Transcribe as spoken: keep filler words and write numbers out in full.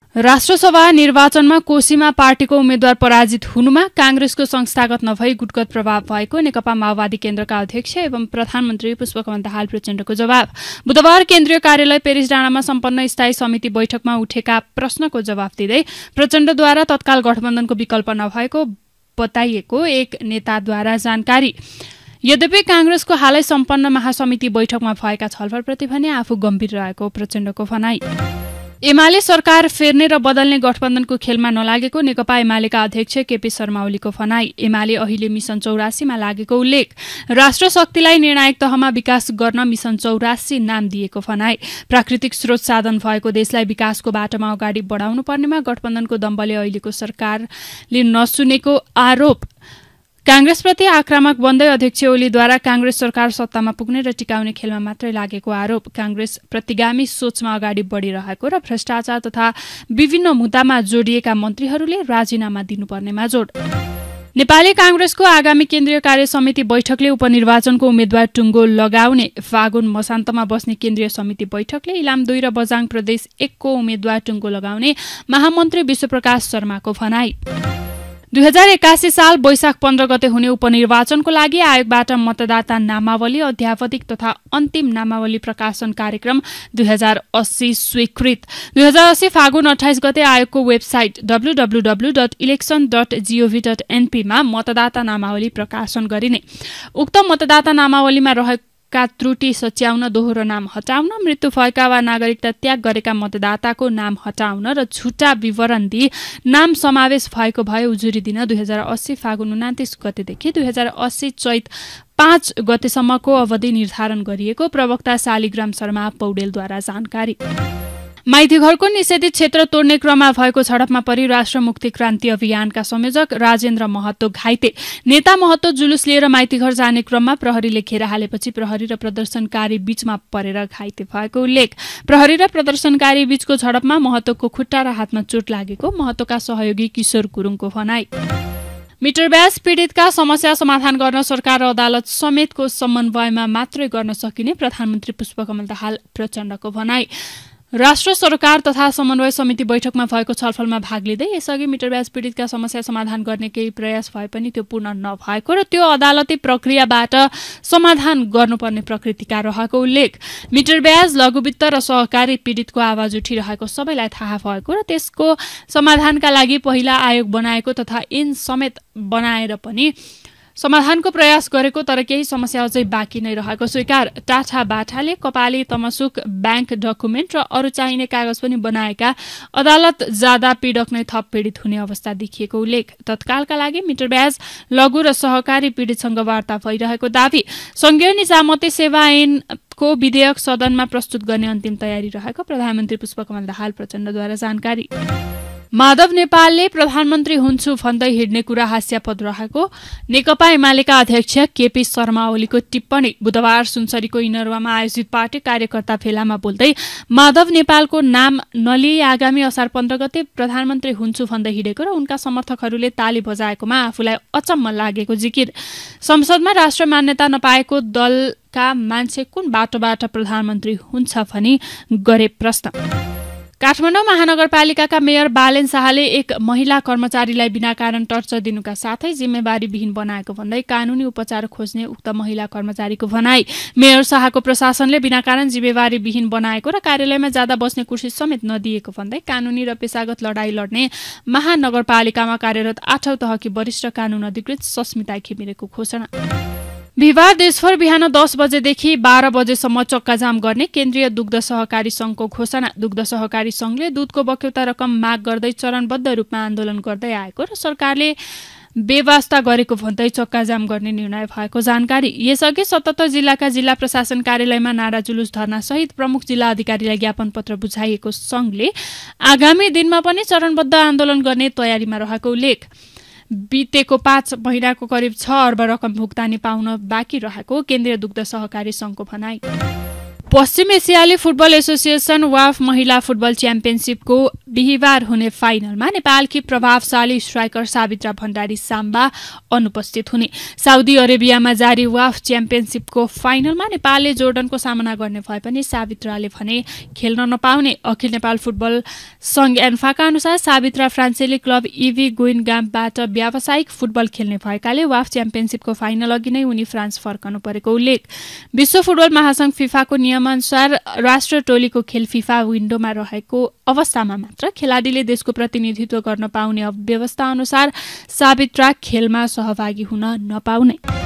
राष्ट्रसभा निर्वाचनमा कोशीमा पार्टीको उम्मेद्वार पराजित हुनुमा कांग्रेसको संस्थागत नभई गुटगत प्रभाव भएको नेकपा माओवादी केन्द्रका अध्यक्ष एवं प्रधानमन्त्री पुष्पकमल दाहाल प्रचण्डको जवाब। बुधबार केन्द्रीय कार्यालय पेरिस डाँडामा सम्पन्न स्थायी समिति बैठकमा उठेका प्रश्नको जवाब दिँदै प्रचण्डद्वारा तत्काल गठबन्धनको विकल्प नभएको बताइएको एक नेताद्वारा जानकारी। यद्यपि कांग्रेसको हालै सम्पन्न महासमिति बैठकमा भएका छलफलप्रति भने आफू गम्भीर रहेको प्रचण्डको भनाई। एमाले सरकार फेर्ने र बदल्ने गठबन्धनको खेलमा नलागेको नेकपा एमालेका अध्यक्ष केपी शर्मा ओलीको भनाई। एमाले अहिले मिशन चौरासीमा लागेको उल्लेख। राष्ट्र शक्तिलाई निर्णायक तहमा विकास गर्न मिशन चौरासी नाम दिएको भनाई। प्राकृतिक स्रोत साधन भएको देशलाई विकासको बाटोमा अगाडि बढाउनु पर्नेमा गठबन्धनको दम्बले अहिलेको सरकारले नसुनेको आरोप। कांग्रेसप्रति आक्रामक बन्दै अध्यक्ष ओलीद्वारा कांग्रेस सरकार सत्तामा पुग्ने र टिकाउने खेलमा मात्रै लागेको आरोप। कांग्रेस प्रतिगामी सोचमा अगाडि बढिरहेको र भ्रष्टाचार तथा विभिन्न मुद्दामा जोडिएका मन्त्रीहरूले राजीनामा दिनुपर्नेमा जोड। नेपाली कांग्रेसको आगामी केन्द्रीय कार्य समिति बैठकले उपनिर्वाचनको उम्मेद्वार टुङ्गो लगाउने। फागुन मसान्तमा बस्ने केन्द्रीय समिति बैठकले इलाम दुई र बझाङ प्रदेश एकको उम्मेद्वार टुङ्गो लगाउने महामन्त्री विश्वप्रकाश शर्माको भनाई। दुई हजार एकासी साल वैशाख पन्ध्र गते हुने उपनिर्वाचनको लागि आयोगबाट मतदाता नामावली अध्यावधिक तथा अन्तिम नामावली प्रकाशन कार्यक्रम दुई हजार अस्सी स्वीकृत। दुई हजार अस्सी फागुन अठाइस गते आयोगको website W W W dot election dot gov dot एनपीमा मतदाता नामावली प्रकाशन गरिने। उक्त मतदाता नामावलीमा रहेको का त्रुटि सच्याउन, दोहोरो नाम हटाउन, मृत्यु भएका वा नागरिकता त्याग गरेका मतदाताको नाम हटाउन र झुटा विवरण दिई नाम समावेश भएको भए उजुरी दिन दुई हजार अस्सी फागुन उनातिस गतेदेखि दुई हजार अस्सी चैत पाँच गतेसम्मको अवधि निर्धारण गरिएको प्रवक्ता शालिग्राम शर्मा पौडेलद्वारा जानकारी। माइतीघरको निषेधित क्षेत्र तोड्ने क्रममा भएको झडपमा परि राष्ट्र मुक्ति क्रान्ति अभियानका संयोजक राजेन्द्र महतो घाइते। नेता महतो जुलुस लिएर माइतीघर जाने क्रममा प्रहरीले घेरा हालेपछि प्रहरी र प्रदर्शनकारी बीचमा परेर घाइते भएको उल्लेख। प्रहरी र प्रदर्शनकारी बीचको झडपमा महतोको खुट्टा र हातमा चोट लागेको महतोका सहयोगी किशोर गुरुङको भनाई। मिटर ब्याज पीड़ितका समस्या समाधान गर्न सरकार र अदालत समेतको समन्वयमा मात्रै गर्न सकिने प्रधानमन्त्री पुष्पकमल दाहाल प्रचण्डको भनाई। राष्ट्र सरकार तथा समन्वय समिति बैठकमा भएको छलफलमा भाग लिँदै यसअघि मिटर ब्याज पीड़ितका समस्या समाधान गर्ने केही प्रयास भए पनि त्यो पूर्ण नभएको र त्यो अदालती प्रक्रियाबाट समाधान गर्नुपर्ने प्रकृतिका रहेको उल्लेख। मिटर ब्याज लघुवित्त र सहकारी पीड़ितको आवाज उठिरहेको सबैलाई थाहा भएको र त्यसको समाधानका लागि पहिला आयोग बनाएको तथा ऐन समेत बनाएर पनि समाधानको प्रयास गरेको तर केही समस्या अझै बाँकी नै रहेको स्वीकार। टाठा बाठाले कपाली तमसुक ब्याङ्क डकुमेन्ट र अरू चाहिने कागज पनि बनाएका अदालत जाँदा पीडक नै थप पीडित हुने अवस्था देखिएको उल्लेख। तत्कालका लागि मिटर ब्याज लघु र सहकारी पीडितसँग वार्ता भइरहेको दावी। संघीय निजामती सेवा ऐनको विधेयक सदनमा प्रस्तुत गर्ने अन्तिम तयारी रहेको प्रधानमन्त्री पुष्पकमल दाहाल प्रचण्डद्वारा जानकारी। माधव नेपालले प्रधानमन्त्री हुन्छु भन्दै हिँड्ने कुरा हास्यास्पद रहेको नेकपा एमालेका अध्यक्ष केपी शर्मा ओलीको टिप्पणी। बुधबार सुनसरीको इनरवामा आयोजित पार्टी कार्यकर्ता भेलामा बोल्दै माधव नेपालको नाम नलिई आगामी असार पन्ध्र गते प्रधानमन्त्री हुन्छु भन्दै हिँडेको र उनका समर्थकहरूले ताली बजाएकोमा आफूलाई अचम्म लागेको जिकिर। संसदमा राष्ट्र मान्यता नपाएको दलका मान्छे कुन बाटोबाट प्रधानमन्त्री हुन्छ भनी गरे प्रश्न। काठमाडौँ महानगरपालिकाका मेयर बालेन शाहले एक महिला कर्मचारीलाई बिना कारण टर्चर दिनुका साथै जिम्मेवारीविहीन बनाएको भन्दै कानूनी उपचार खोज्ने उक्त महिला कर्मचारीको भनाई। मेयर शाहको प्रशासनले बिना कारण जिम्मेवारीविहीन बनाएको र कार्यालयमा जाँदा बस्ने कुर्सी समेत नदिएको भन्दै कानूनी र पेशागत लडाई लड्ने महानगरपालिकामा कार्यरत आठौं तहकी वरिष्ठ कानून अधिकृत सस्मिता घिमिरेको घोषणा। बिहिबार देशभर बिहान दस बजेदेखि बाह्र बजेसम्म चक्काजाम गर्ने केन्द्रीय दुग्ध सहकारी संघको घोषणा। दुग्ध सहकारी संघले दूधको बक्यौता रकम माग गर्दै चरणबद्ध रूपमा आन्दोलन गर्दै आएको र सरकारले बेवास्ता गरेको भन्दै चक्काजाम गर्ने निर्णय भएको जानकारी। यसअघि सतहत्तर जिल्लाका जिल्ला प्रशासन कार्यालयमा नारा जुलुस धर्ना सहित प्रमुख जिल्ला अधिकारीलाई ज्ञापन पत्र बुझाइएको संघले आगामी दिनमा पनि चरणबद्ध आन्दोलन गर्ने तयारीमा रहेको उल्लेख। बितेको पाँच महिनाको करिब छ अर्ब रकम भुक्तानी पाउन बाँकी रहेको केन्द्रीय दुग्ध सहकारी संघको भनाई। पश्चिम एसियाली फुटबल एसोसिएसन वाफ महिला फुटबल च्याम्पियनसिपको बिहिबार हुने फाइनलमा नेपालकी प्रभावशाली स्ट्राइकर सावित्रा भण्डारी साम्बा अनुपस्थित हुने। साउदी अरेबियामा जारी वाफ च्याम्पियनसिपको फाइनलमा नेपालले जोर्डनको सामना गर्ने भए पनि सावित्राले भने खेल्न नपाउने। अखिल नेपाल फुटबल संघ एन्फाका अनुसार सावित्रा फ्रान्सेली क्लब इभी गुइनगामबाट व्यावसायिक फुटबल खेल्ने भएकाले वाफ च्याम्पियनसिपको फाइनल अघि नै उनी फ्रान्स फर्कनु परेको उल्लेख। विश्व फुटबल महासंघ फिफाको नियमअनुसार राष्ट्र टोलीको खेल फिफा विन्डोमा रहेको अवस्थामा मात्र खेलाडीले देशको प्रतिनिधित्व गर्न पाउने व्यवस्था अनुसार सावित्रा खेलमा सहभागी हुन नपाउने।